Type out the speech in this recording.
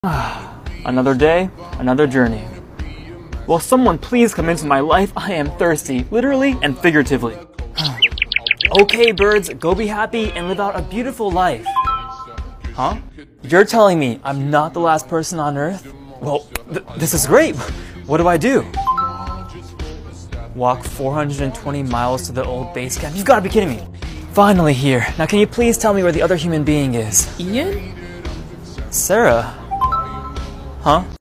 Another day, another journey. Will someone please come into my life? I am thirsty, literally and figuratively. Okay, birds, go be happy and live out a beautiful life. Huh? You're telling me I'm not the last person on Earth? Well, this is great. What do I do? Walk 420 miles to the old base camp? You've got to be kidding me. Finally here. Now can you please tell me where the other human being is? Ian? Sarah? Huh?